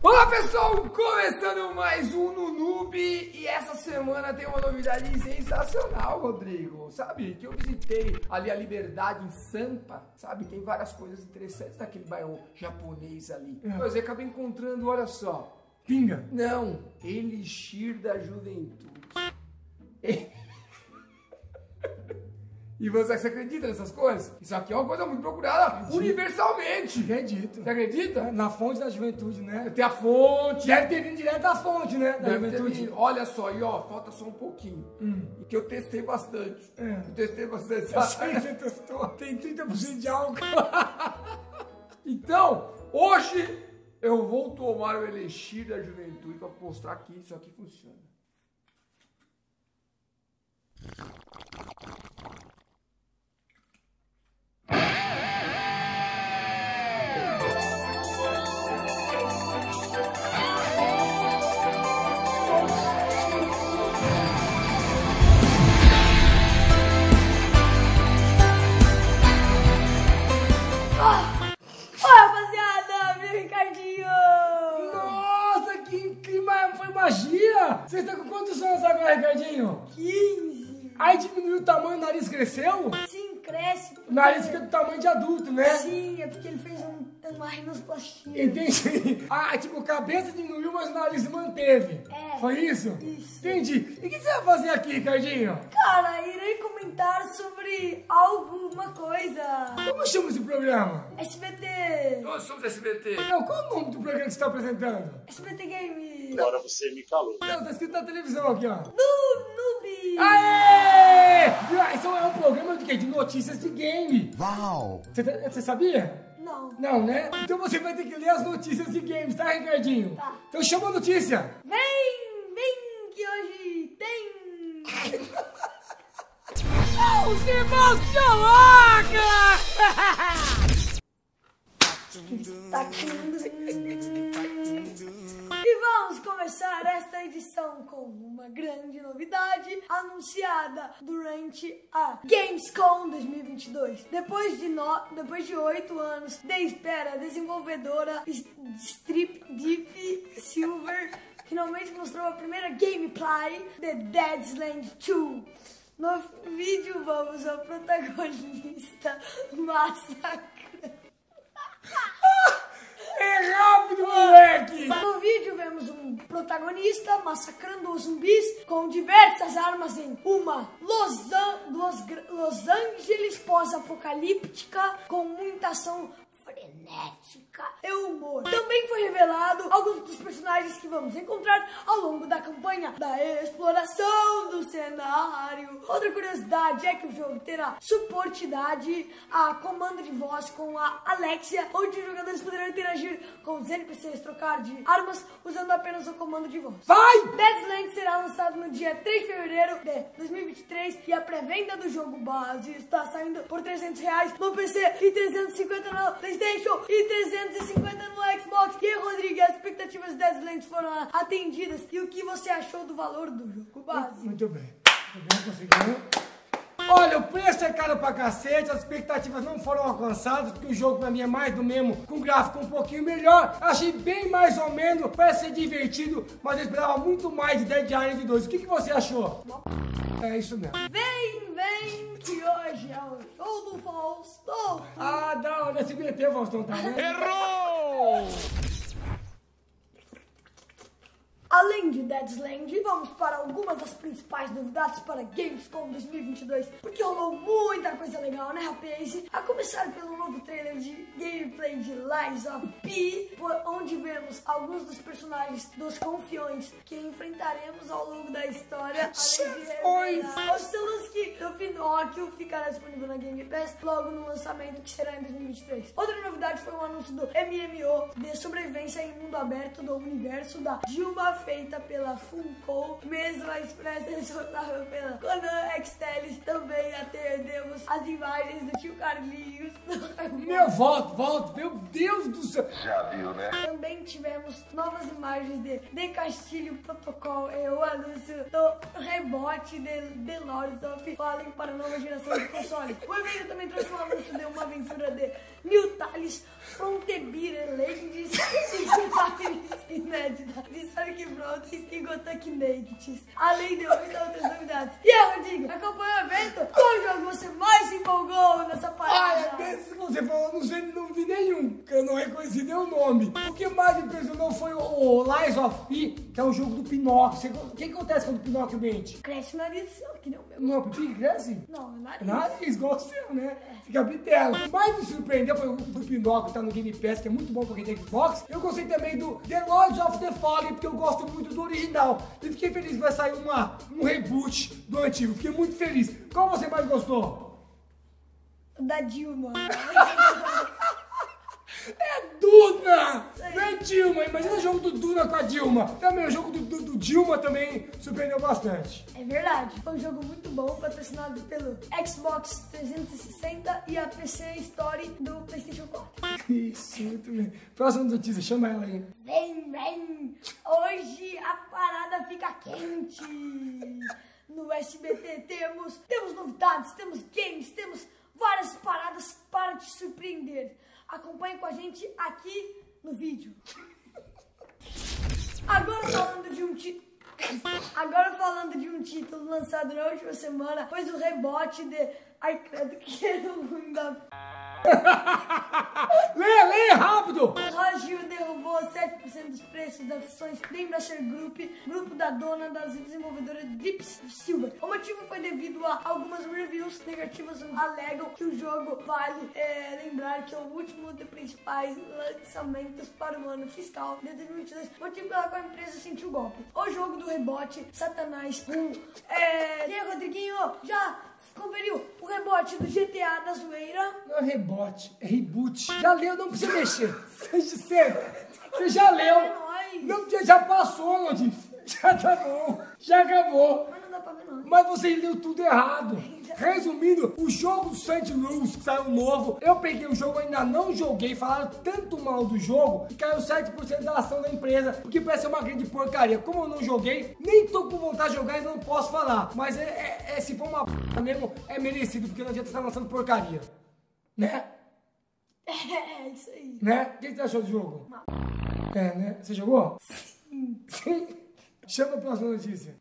Olá pessoal, começando mais um Nunoob e essa semana tem uma novidade sensacional, Rodrigo. Sabe que eu visitei ali a Liberdade em Sampa, sabe? Tem várias coisas interessantes naquele bairro japonês ali. Mas eu acabei encontrando, olha só. Pinga? Não, Elixir da Juventude. E você acredita nessas coisas? Isso aqui é uma coisa muito procurada universalmente. Acredito. Você acredita? Na fonte da juventude, né? Tem a fonte. Deve ter vindo direto da fonte, né? Da Deve ter juventude. vindo. Olha só, e ó, falta só um pouquinho. E que eu testei bastante. Eu testei bastante. Eu sei que você testou. Tem 30% de álcool. Então, hoje eu vou tomar o Elixir da Juventude para mostrar que isso aqui funciona. Nossa, que clima! Foi magia! Você está com quantos anos agora, Ricardinho? 15. Aí diminuiu o tamanho, o nariz cresceu? Sim, cresce. O nariz fica do tamanho de adulto, né? Sim, é porque ele fez uma rinoplastia. Entendi. Ah, tipo, a cabeça diminuiu, mas o nariz manteve. É. Foi isso? Isso. Entendi. E o que você vai fazer aqui, Ricardinho? Cara, irei comentar sobre alguma coisa. Como chama esse programa? SBT. Nós somos SBT. Não, qual é o nome do programa que você está apresentando? SBT Game. Agora você me calou. Não, tá escrito na televisão aqui, ó. Noob. Aê! Isso é um programa de quê? De notícias de game. Uau! Você sabia? Não. Não, né? Então você vai ter que ler as notícias de games, tá, Ricardinho? Tá. Então chama a notícia. Vem que hoje tem. O Sebastião Louca! E vamos começar esta edição com uma grande novidade anunciada durante a Gamescom 2022. Depois de 8 anos de espera, a desenvolvedora Strip Deep Silver finalmente mostrou a primeira gameplay de Dead Island 2. No vídeo vamos ao protagonista massacrando. É rápido, moleque! No vídeo vemos um protagonista massacrando os zumbis com diversas armas em uma Los Angeles pós-apocalíptica com muita ação frenética e humor. Também foi revelado alguns dos personagens que vamos encontrar ao longo da campanha da exploração do cenário. Outra curiosidade é que o jogo terá suportidade a comando de voz com a Alexia, onde os jogadores poderão interagir com os NPCs, trocar de armas usando apenas o comando de voz. Vai! Dead Island será lançado no dia 3 de fevereiro de 2023 e a pré-venda do jogo base está saindo por R$300 no PC e 350 no PlayStation e 350 no Xbox. E aí, Rodrigo, as expectativas de Dead Island foram atendidas e o que você achou do valor do jogo base? Muito bem. Conseguiu. Olha, o preço é caro pra cacete, as expectativas não foram alcançadas, porque o jogo pra mim é mais do mesmo, com gráfico um pouquinho melhor. Achei bem mais ou menos, parece ser divertido, mas eu esperava muito mais de Dead Island 2. O que você achou? É isso mesmo. Vem, que hoje é o show do Faustão. Ah, da hora, SBT, Faustão, tá vendo? Errou! Além de Dead Island, vamos para algumas das principais novidades para Gamescom 2022, porque rolou muita coisa legal, né, rapaz? A começar pelo novo trailer de gameplay de Lies of P, onde vemos alguns dos personagens dos Confiões que enfrentaremos ao longo da história. Chefões! Os Soluski do Pinóquio ficará disponível na Game Pass logo no lançamento, que será em 2023. Outra novidade foi o anúncio do MMO de sobrevivência em mundo aberto do universo da Dilma, feita pela Funko, mesma expressa responsável pela Conan Extelis. Também atendemos as imagens do tio Carlinhos. Meu, volto, meu Deus do céu. Já viu, né? Também tivemos novas imagens de Castilho Protocol e o anúncio do rebote de The Lords of Fallen para a nova geração de consoles. O evento também trouxe um anúncio de uma aventura de New Talis, Frontier Lands e astronautas e Gotakindates, além de muitas outras novidades. E aí, Rodrigo, acompanhou o evento? Qual jogo você mais se empolgou nessa parada? Desses que você falou, não vi nenhum, porque eu não reconheci nenhum nome. O que mais me impressionou foi o Lies of P, que é um jogo do Pinóquio. O que acontece quando o Pinóquio mente? Cresce o nariz, que nem o meu. Não, o Pipi cresce? Não, o nariz. Nariz, igual o seu, né? Fica bitelo. O mais me surpreendeu foi o do Pinóquio, que tá no Game Pass, que é muito bom pra quem tem Xbox. Eu gostei também do The Lords of the Fallen, porque eu gosto muito do original. E fiquei feliz que vai sair um reboot do antigo. Fiquei muito feliz. Qual você mais gostou? Da Dilma. É Duna! Não é Dilma, imagina o jogo do Duna com a Dilma. Também o jogo do Dilma também surpreendeu bastante. É verdade, foi um jogo muito bom, patrocinado pelo Xbox 360 e a PC Store do PlayStation 4. Isso, muito bem. Próxima notícia, chama ela aí. Vem! Hoje a parada fica quente! No SBT temos novidades, temos games, temos várias paradas para te surpreender. Acompanhe com a gente aqui no vídeo. Agora falando de um título lançado na última semana, pois o rebote de... Ai, credo, que era ruim da... Lê rápido! O Ragil derrubou 7% dos preços das ações da Embracer Group, grupo da dona das desenvolvedoras Deep Silver. O motivo foi devido a algumas reviews negativas que alegam que o jogo vale lembrar que é o último dos principais lançamentos para o ano fiscal de 2022, motivo pela qual a empresa sentiu o golpe. O jogo do rebote Satanás 1. E aí, Rodriguinho, já conferiu o rebote do GTA da zoeira? Não é rebote, é reboot. Já leu, não precisa mexer. Você já leu. É nóis. Não, já passou, notícia. Já tá bom. Já acabou. Mas não dá pra ver não. Mas você leu tudo errado. Resumindo, o jogo Saints Rules, que saiu novo, eu peguei o jogo, ainda não joguei, falaram tanto mal do jogo que caiu 7% da ação da empresa, porque parece ser uma grande porcaria. Como eu não joguei, nem tô com vontade de jogar e não posso falar. Mas se for uma p*** mesmo, é merecido, porque não adianta estar lançando porcaria. Né? É isso aí. Né? O que você achou do jogo? Né? Você jogou? Sim. Chama a próxima notícia.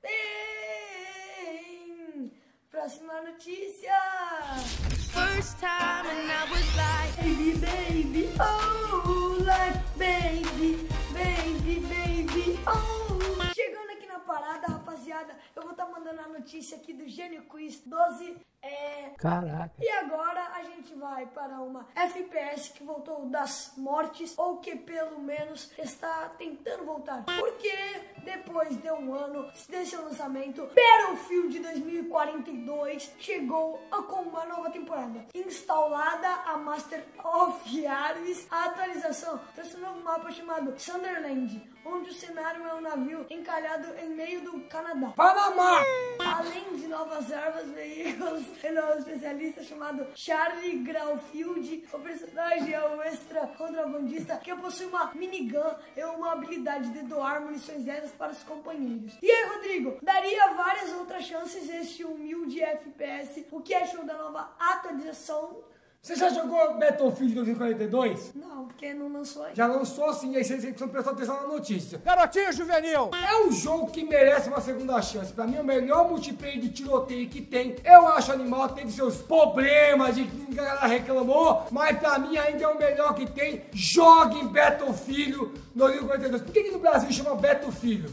Próxima notícia. First time and I was like, Baby, baby, oh, like baby, baby, baby, oh. Chegando aqui na parada, rapaziada, eu vou estar mandando a notícia aqui do Gênio Quiz 12. Caraca. E agora a gente vai para uma FPS que voltou das mortes, ou que pelo menos está tentando voltar. Porque depois de um ano desse lançamento, Battlefield 2042 chegou com uma nova temporada. Instalada a Master of Arms, a atualização trouxe um novo mapa chamado Sunderland, onde o cenário é um navio encalhado em meio do Canadá. Panamá! Além de novas armas, veículos e novo especialista chamado Charlie Graufield. O personagem é o extra contrabandista que possui uma minigun e uma habilidade de doar munições extras para os companheiros. E aí, Rodrigo, daria várias outras chances este humilde FPS. O que achou da nova atualização? Você já jogou Battlefield 2042? Não, porque não lançou ainda. Já lançou sim, aí você prestou atenção na notícia. Garotinho juvenil! É um jogo que merece uma segunda chance. Pra mim, é o melhor multiplayer de tiroteio que tem. Eu acho animal, teve seus problemas de que a galera reclamou, mas pra mim ainda é o melhor que tem. Jogue Battlefield 2042. Por que no Brasil chama Battlefield?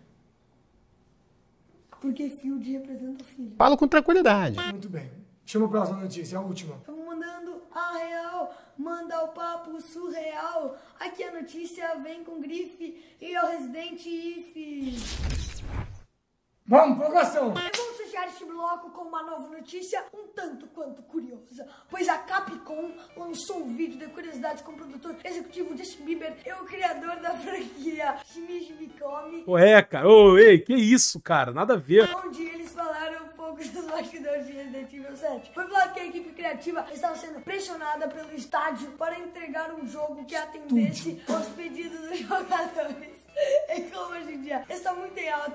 Porque Field representa o filho. Falo com tranquilidade. Muito bem. Chama a próxima notícia, a última. Estamos mandando a real, manda o papo surreal. Aqui a notícia vem com grife e é o Resident Evil. Vamos, prorrogação. E vamos fechar este bloco com uma nova notícia um tanto quanto curiosa, pois a Capcom lançou um vídeo de curiosidades com o produtor executivo Justin Bieber e o criador da franquia Shinji Mikami, Cara. Ô, ei, que isso, cara? Nada a ver. onde eles falaram um pouco dos bastidores de Resident Evil 7. Foi falado que a equipe criativa estava sendo pressionada pelo estádio para entregar um jogo que atendesse aos pedidos dos jogadores. E como hoje em dia está muito em alta o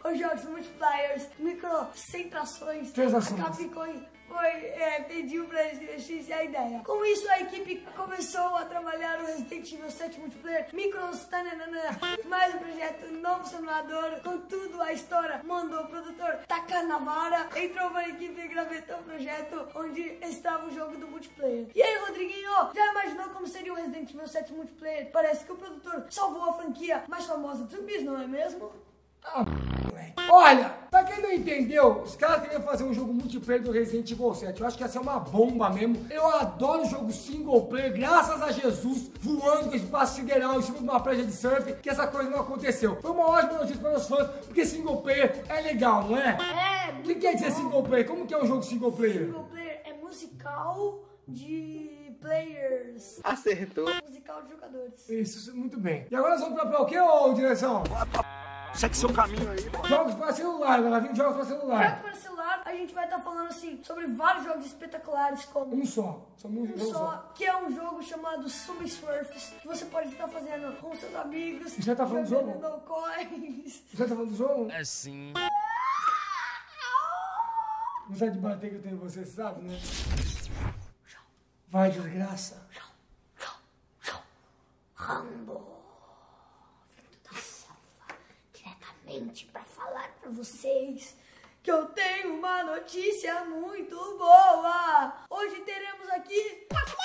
os jogos multipliers, microcentrações, Transações. a Capcom pediu pra eles investirem a ideia. Com isso, a equipe começou a trabalhar no Resident Evil 7 multiplayer, mais um projeto, novo simulador, contudo a história mandou o produtor Takanavara, entrou para a equipe e gravetou o projeto onde estava o jogo do multiplayer. E aí, Rodriguinho, já imaginou como seria o Resident Evil 7 multiplayer? Parece que o produtor salvou a franquia mais famosa de zumbis, não é mesmo? Olha, pra quem não entendeu, os caras queriam fazer um jogo multiplayer do Resident Evil 7. Eu acho que ia ser uma bomba mesmo. Eu adoro jogo single player, graças a Jesus, voando com espaço sideral em cima de uma prancha de surf, que essa coisa não aconteceu. Foi uma ótima notícia para os fãs, porque single player é legal, não é? É. O que quer dizer single player? Como que é um jogo single player? Single player é musical de players. Acertou. Musical de jogadores. Isso, muito bem. E agora nós vamos pra o quê, ô direção? Segue seu caminho aí, pô. Jogos para celular, galera. Vim jogos para Já celular. que para celular, a gente vai estar falando assim sobre vários jogos espetaculares, como Um só. Só um jogo só. que é um jogo chamado Subsurfers, que você pode estar fazendo com seus amigos. Você tá falando do jogo? jogando coins. Você tá falando do jogo? É sim. Não sabe de bater que eu tenho em você, sabe, né? Vai, desgraça. Rambo, vindo da selva, diretamente para falar para vocês que eu tenho uma notícia muito boa. Hoje teremos aqui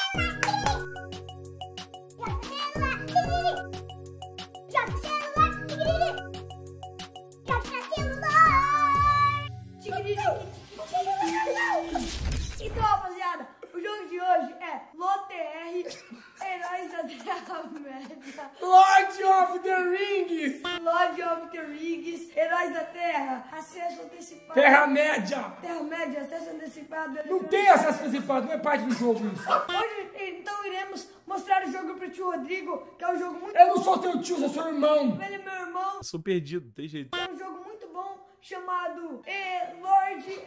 Então, rapaziada, o jogo de hoje é LOTR, Heróis da Terra-média. Lord of the Rings! Lord of the Rings, Heróis da Terra, acesso antecipado. Terra-média! Terra-média, acesso antecipado. Não tem acesso antecipado, não é parte do jogo isso. Hoje, então, iremos mostrar o jogo pro tio Rodrigo, que é um jogo muito Eu não sou teu tio, sou seu irmão. Ele é meu irmão. Eu sou perdido, tem jeito. É um jogo muito bom chamado Lord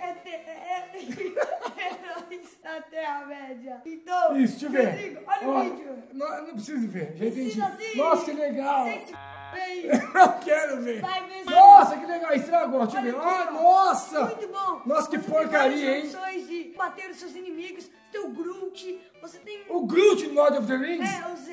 Heróis da Terra-média. Então, Isso, deixa eu ver. Rodrigo, olha Ó, o vídeo. não preciso ver, já entendi. Ensina assim. Nossa, que legal. Vem. Eu quero ver. Vai ver se- Nossa, que legal, estragou. Deixa eu ver. Olha Ah, aqui, ó. nossa. Muito bom. Nossa, que Você tem porcaria, várias hein? opções de bater os seus inimigos. Você tem o Groot, você tem O Groot no Lord of the Rings?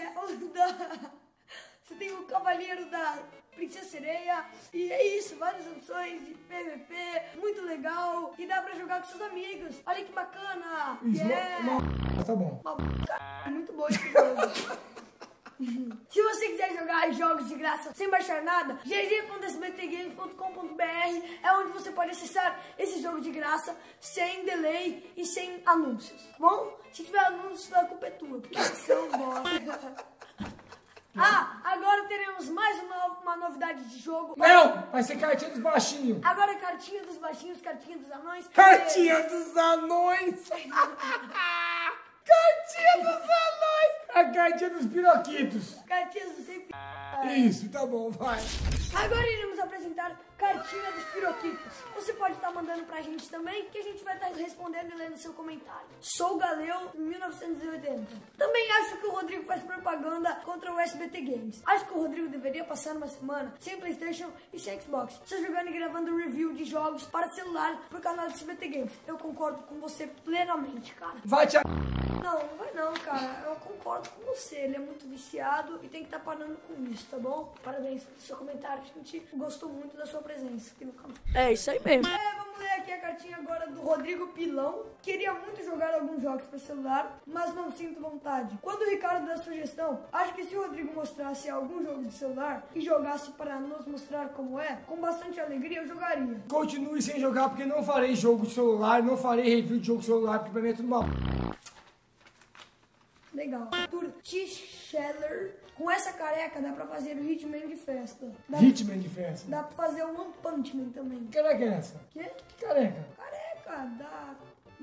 você tem o Cavaleiro da Princesa Sereia. E é isso, várias opções de PVP, muito legal. E dá pra jogar com seus amigos. Olha que bacana. Isso, Yeah. tá bom. Muito bom esse jogo. Se você quiser jogar jogos de graça sem baixar nada, gg.sbtgames.com.br é onde você pode acessar esse jogo de graça sem delay e sem anúncios, tá bom? Se tiver anúncios, a culpa é tua, porque são bosta. Ah, agora teremos mais uma novidade de jogo. Não, vai ser cartinha dos baixinhos. Agora é cartinha dos baixinhos, cartinha dos anões. Cartinha dos anões. Cartinha dos anões. A cartinha dos piroquitos. Cartinhas do sempre. Isso, tá bom, vai. Agora iremos apresentar Cartinha dos Piroquitos. Você pode estar mandando pra gente também, que a gente vai estar respondendo e lendo seu comentário. Sou Galeu, 1980. Também acho que o Rodrigo faz propaganda contra o SBT Games. Acho que o Rodrigo deveria passar uma semana sem PlayStation e sem Xbox, só jogando e gravando review de jogos para celular pro canal do SBT Games. Eu concordo com você plenamente, cara. Vai te... Não, não vai não, cara. Eu concordo com você. Ele é muito viciado e tem que estar parando com isso, tá bom? Parabéns pelo seu comentário. A gente gostou muito da sua presença aqui no canal. É isso aí mesmo. Vamos ler aqui a cartinha agora do Rodrigo Pilão. Queria muito jogar alguns jogos para celular, mas não sinto vontade. Quando o Ricardo dá sugestão, acho que se o Rodrigo mostrasse algum jogo de celular e jogasse para nos mostrar como é, com bastante alegria eu jogaria. Continue sem jogar, porque não farei jogo de celular, não farei review de jogo de celular, porque pra mim é tudo mal. Legal. Arthur T. Scheller. Com essa careca dá pra fazer o Hitman de festa. Hitman de festa. Dá pra fazer o One Punch Man também. Que careca é essa? Quê? Que careca? Careca da...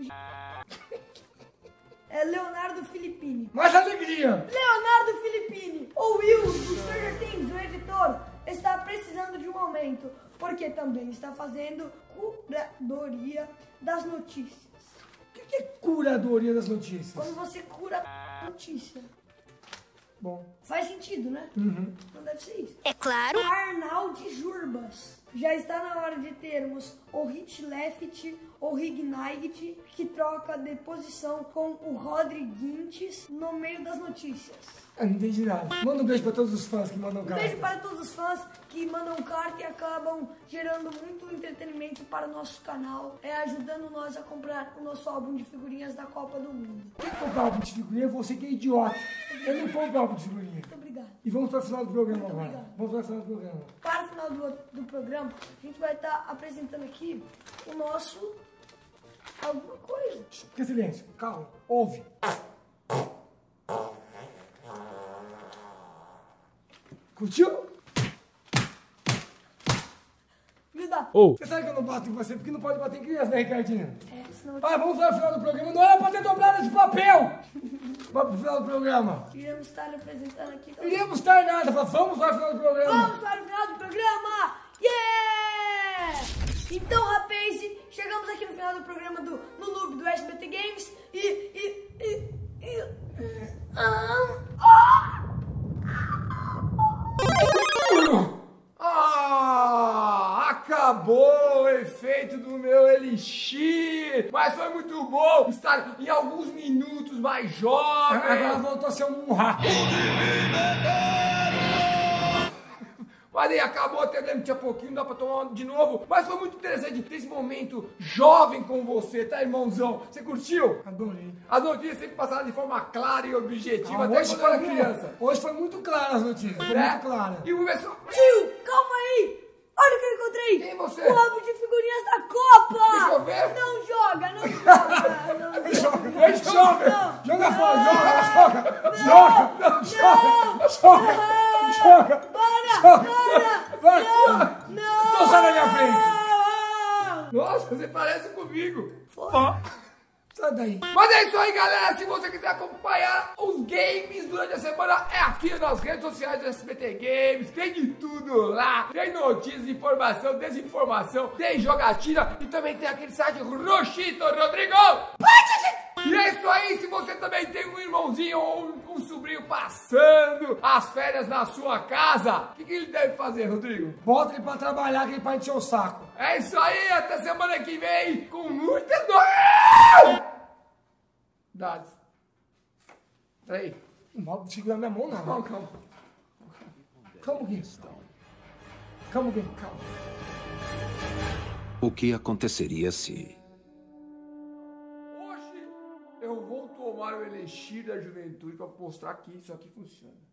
É Leonardo Filippini. Mais alegria! Leonardo Filippini. O Will, do Stranger Things, o editor, está precisando de um aumento, porque também está fazendo curadoria das notícias. O que é curadoria das notícias? Quando você cura a notícia. Bom. Faz sentido, né? Uhum. Não deve ser isso. É claro. Arnaldo canal de Jurbas. Já está na hora de termos o Hit Left, o Ignite, que troca de posição com o Rodriguintes no meio das notícias. Eu não entendi nada. Manda um beijo pra todos os fãs que mandam carta. Beijo para todos os fãs que mandam carta e acabam gerando muito entretenimento para o nosso canal, ajudando nós a comprar o nosso álbum de figurinhas da Copa do Mundo. Quem comprar álbum de figurinha, você que é idiota. Eu não compro álbum de figurinha. Muito obrigado. E vamos para o final do programa agora. obrigado. Vamos para o final do programa. Para o final do programa, a gente vai estar apresentando aqui o nosso alguma coisa. Fica silêncio. Calma. Ouve. Curtiu? Filho da... Ô, Você sabe que eu não bato em você porque não pode bater em criança, né, Ricardinho? senão Ah, vamos para o final do programa. Não era para ter dobrado esse papel. Vamos para o final do programa. iremos estar apresentando aqui... Iríamos estar nada. Vamos para o final do programa. Vamos para o final do programa! Yeah! Então, rapaz, chegamos aqui no final do programa no Noob do SBT Games Acabou o efeito do meu elixir, mas foi muito bom estar em alguns minutos mais jovem. Agora voltou a ser um rato. Mas aí acabou, até lembro, tinha pouquinho, não dá pra tomar de novo. Mas foi muito interessante ter esse momento jovem com você, tá, irmãozão? Você curtiu? Adorei. As notícias sempre passaram de forma clara e objetiva, até Hoje quando eu era foi, criança. hoje foi muito clara as notícias. Foi Né? muito clara. E o pessoal... Tio, calma aí! Olha o que eu encontrei! Quem é você? O álbum de figurinhas da Copa! Deixa eu ver. Não joga! Joga fora, joga! Vai! Não! Tô saindo da minha frente! Nossa, você parece comigo. Sai daí! Mas é isso aí, galera. Se você quiser acompanhar os games durante a semana, é aqui nas redes sociais do SBT Games. Tem de tudo lá. Tem notícias, informação, desinformação, tem jogatina e também tem aquele site Rochito Rodrigo. E é isso aí, se você também tem um irmãozinho ou um sobrinho passando as férias na sua casa, o que ele deve fazer, Rodrigo? Bota ele pra trabalhar que ele vai encher o saco. É isso aí, até semana que vem com muita novidades. Peraí. Não pode segurar minha mão, não. Calma, calma. Calma um pouquinho. Calma um pouquinho. Calma. O que aconteceria se... Hoje eu vou tomar o elixir da juventude para mostrar que isso aqui funciona.